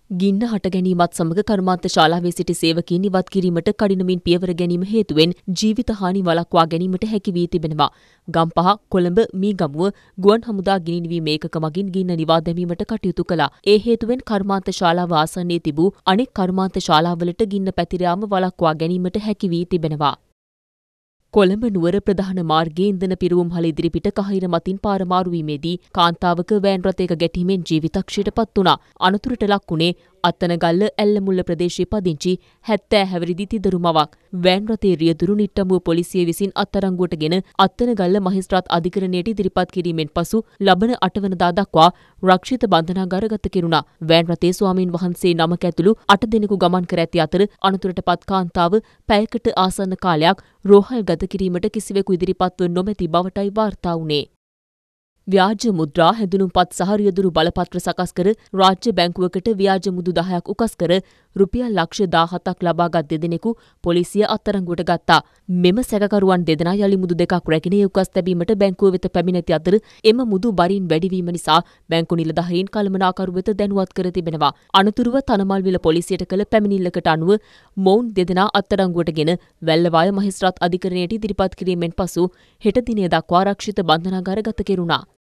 ගින්න හට ගැනීමත් සමග කර්මාන්ත ශාලාවේ සිටි සේවකීන් ඉවත් කිරීමට කඩිනමින් පියවර ගැනීම හේතුවෙන් ජීවිත හානි වළක්වා ගැනීමට හැකි වී තිබෙනවා. ගම්පහ, කොළඹ, මීගමුව ගුවන් හමුදා ගිනි නිවීම ඒකක මගින් ගින්න නිවා දැමීමට කටයුතු කළා. ඒ හේතුවෙන් කර්මාන්ත ශාලාව ආසන්නයේ තිබූ අනෙක් කර්මාන්ත ශාලාවලට ගින්න පැතිර යාම වළක්වා ගැනීමට හැකි වී තිබෙනවා. කොළඹ නුවර ප්‍රධාන මාර්ගයේ ඉන්ධන පිරවුම් හල ඉදිරිපිට කහිර මතින් පාර මාරු වීමේදී කාන්තාවක වෑන් රථයක ගැටීමෙන් ජීවිතක්ෂයට පත් වුණා. අනතුරට ලක් වුණේ අත්තනගල්ල ඇල්ලමුල්ල ප්‍රදේශයේ පදිංචි 70 හැවිරිදි තිදරු මවක්. වෑන් රථයේ රියදුරු නිට්ටඹුව පොලිසිය විසින් අත්අඩංගුවටගෙන අත්තනගල්ල මහේස්ත්‍රාත් අධිකරණයට ඉදිරිපත් කිරීමෙන් පසු ලබන 8 වනදා දක්වා රක්ෂිත බන්ධනාගාරගත කෙරුණා. වෑන් රථයේ ස්වාමීන් වහන්සේ 9ක ඇතුළු 8 දෙනෙකු ගමන් කර ඇති අතර අනතුරටපත් කාන්තාව පැයකට ආසන්න කාලයක් රෝහල් ගත කිරීමට කිසිවෙකු ඉදිරිපත්ව නොමැති බවටයි වාර්තා වුණේ. ව්‍යාජ මුද්‍රා හැඳුනුම්පත් සහ රියදුරු බලපත්‍ර සකස් කර රාජ්‍ය බැංකුවකට ව්‍යාජ මුදු 10ක් උකස් කර රුපියල් ලක්ෂ 17ක් ලබාගත් දෙදෙනෙකු පොලිසිය අත්අඩංගුවට ගත්තා. මෙම සැකකරුවන් දෙදෙනා යලි මුදු දෙකක් රැගෙන උකස් තැබීමට බැංකුව වෙත පැමිණ ඇති අතර එම මුදු බරින් වැඩිවීම නිසා බැංකු නිලධාරීන් කළමනාකරු වෙත දැනුවත් කර තිබෙනවා. අනතුරුව තනමල්විල පොලිසියට කළ පැමිණිල්ලකට අනුව මොවුන් දෙදෙනා අත්අඩංගුවටගෙන වැල්ලවාය මහේස්ත්‍රාත් අධිකරණයට ඉදිරිපත් කිරීමෙන් පසු හෙට දිනය දක්වා රක්ෂිත බන්ධනාගාරගත කෙරුණා.